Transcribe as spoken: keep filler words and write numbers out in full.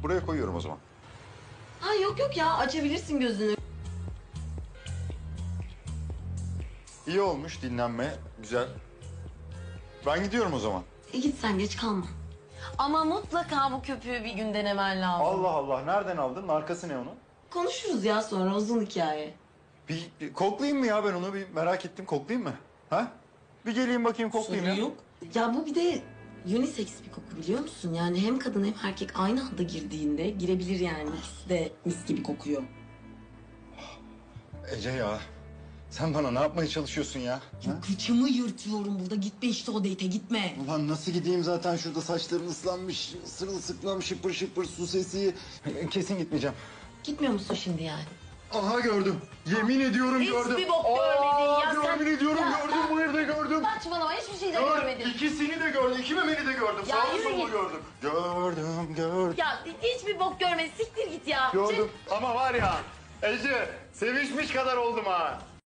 Buraya koyuyorum o zaman. Ha yok yok ya, açabilirsin gözünü. İyi olmuş dinlenme. Güzel. Ben gidiyorum o zaman. E git sen, geç kalma. Ama mutlaka bu köpüğü bir gün denemen lazım. Allah Allah. Nereden aldın? Markası ne onun? Konuşuruz ya sonra, uzun hikaye. Bir, bir koklayayım mı ya ben onu? Bir merak ettim. Koklayayım mı? Ha? Bir geleyim bakayım koklayayım Sorun ya. yok. Ya bu bir de unisex bir koku, biliyor musun? Yani hem kadın hem erkek aynı anda girdiğinde girebilir yani. İkisi de mis gibi kokuyor. Ece ya. Sen bana ne yapmaya çalışıyorsun ya? Ha? Kıçımı yırtıyorum burada. Gitme işte o date'e, gitme. Ulan nasıl gideyim zaten şurada saçlarım ıslanmış, sırılsıklam, şıpır şıpır su sesi. Kesin gitmeyeceğim. Gitmiyor musun şimdi yani? Aha gördüm. Yemin ediyorum Hiçbir gördüm. bok görmedin ya sen. Yemin ediyorum Ya gördüm, bu evde gördüm. Saçmalama, hiçbir şey de Gör, görmedin. ikisini de gördüm, iki memeli de gördüm. Ya Sağlı yürü sollu git. gördüm. Gördüm, gördüm. Ya hiçbir bok görmedin. Siktir git ya. Gördüm. Ama var ya Ece, sevişmiş kadar oldum ha.